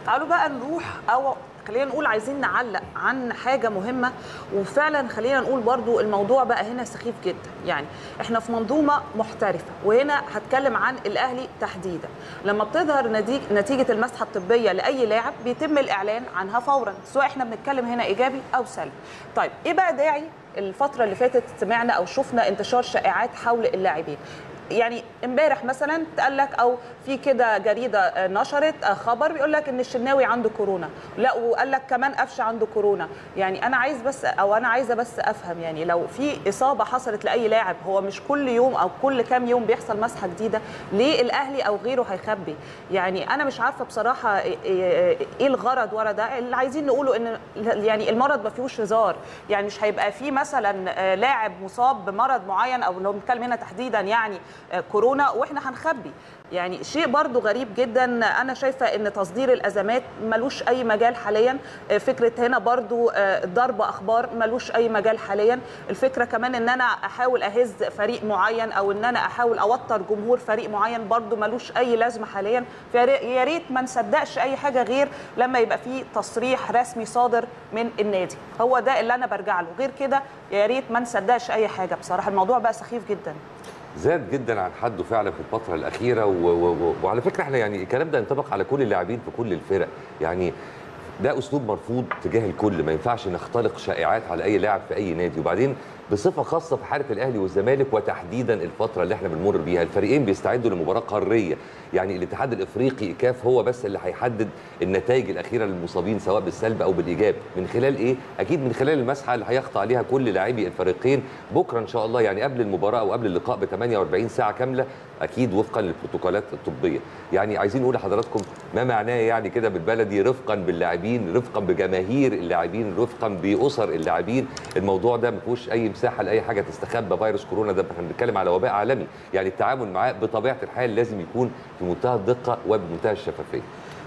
تعالوا بقى نروح، او خلينا نقول عايزين نعلق عن حاجه مهمه، وفعلا خلينا نقول برضو الموضوع بقى هنا سخيف جدا. يعني احنا في منظومه محترفه، وهنا هتكلم عن الاهلي تحديدا. لما بتظهر نتيجه المسحه الطبيه لاي لاعب بيتم الاعلان عنها فورا، سواء احنا بنتكلم هنا ايجابي او سلبي. طيب ايه بقى داعي الفتره اللي فاتت سمعنا او شفنا انتشار شائعات حول اللاعبين؟ يعني امبارح مثلا اتقال لك، او في كده جريده نشرت خبر بيقول لك ان الشناوي عنده كورونا، لا وقال لك كمان قفشه عنده كورونا. يعني انا عايزه بس افهم، يعني لو في اصابه حصلت لاي لاعب، هو مش كل يوم او كل كام يوم بيحصل مسحه جديده؟ ليه الاهلي او غيره هيخبي؟ يعني انا مش عارفه بصراحه ايه الغرض ورا ده. اللي عايزين نقوله ان يعني المرض ما فيهوش هزار، يعني مش هيبقى في مثلا لاعب مصاب بمرض معين، او لو بنتكلم هنا تحديدا يعني كورونا واحنا هنخبي. يعني شيء برضو غريب جدا. انا شايفه ان تصدير الازمات ملوش اي مجال حاليا. فكره هنا برضو ضرب اخبار ملوش اي مجال حاليا. الفكره كمان ان انا احاول اهز فريق معين، او ان انا احاول اوتر جمهور فريق معين، برضو ملوش اي لازمه حاليا. فيا ريت ما نصدقش اي حاجه غير لما يبقى في تصريح رسمي صادر من النادي، هو ده اللي انا برجع له. غير كده يا ريت ما نصدقش اي حاجه. بصراحه الموضوع بقى سخيف جدا، زاد جدا عن حده فعلا في الفتره الاخيره. وعلى فكره احنا يعني الكلام ده ينطبق على كل اللاعبين في كل الفرق. يعني ده اسلوب مرفوض تجاه الكل، ما ينفعش نختلق شائعات على اي لاعب في اي نادي، وبعدين بصفه خاصه في حاله الاهلي والزمالك، وتحديدا الفتره اللي احنا بنمر بيها. الفريقين بيستعدوا لمباراه قاريه، يعني الاتحاد الافريقي كاف هو بس اللي هيحدد النتائج الاخيره للمصابين سواء بالسلب او بالايجاب. من خلال ايه؟ اكيد من خلال المسحه اللي هيخضع عليها كل لاعبي الفريقين بكره ان شاء الله، يعني قبل المباراه او قبل اللقاء ب 48 ساعه كامله، اكيد وفقا للبروتوكولات الطبيه. يعني عايزين نقول لحضراتكم ما معناه يعني كده بالبلدي، رفقا باللاعبين، رفقا بجماهير اللاعبين، رفقا باسر اللاعبين. الموضوع ده ما فيهوش اي مساحه لاي حاجه تستخبى. فيروس كورونا ده احنا بنتكلم على وباء عالمي، يعني التعامل معاه بطبيعه الحال لازم يكون في منتهى الدقه وبمنتهى الشفافيه.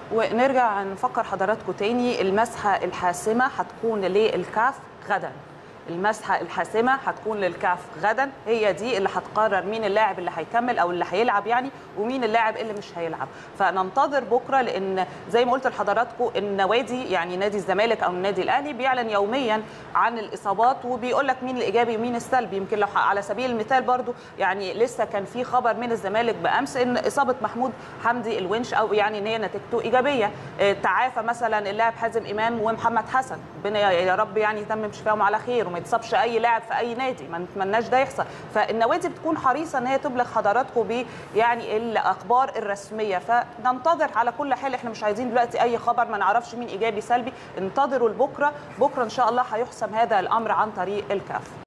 ونرجع نفكر حضراتكم تاني، المسحه الحاسمه هتكون للكاف غدا. المسحه الحاسمه هتكون للكاف غدا، هي دي اللي هتقرر مين اللاعب اللي هيكمل او اللي هيلعب يعني، ومين اللاعب اللي مش هيلعب. فننتظر بكره، لان زي ما قلت لحضراتكم النوادي، يعني نادي الزمالك او النادي الاهلي، بيعلن يوميا عن الاصابات وبيقول لك مين الايجابي ومين السلبي. يمكن لو على سبيل المثال برضو، يعني لسه كان في خبر من الزمالك بامس ان اصابه محمود حمدي الونش، او يعني ان هي نتيجته ايجابيه. تعافى مثلا اللاعب حازم امام ومحمد حسن، ربنا يا رب يعني يتمم شفاهم على خير، وما يتصابش اي لاعب في اي نادي، ما نتمناش ده يحصل. فالنوادي بتكون حريصه ان هي تبلغ حضراتكم ب يعني الاخبار الرسميه. فننتظر على كل حال، احنا مش عايزين دلوقتي اي خبر ما نعرفش مين ايجابي سلبي. انتظروا لبكره، بكره ان شاء الله هيحسم هذا الامر عن طريق الكاف.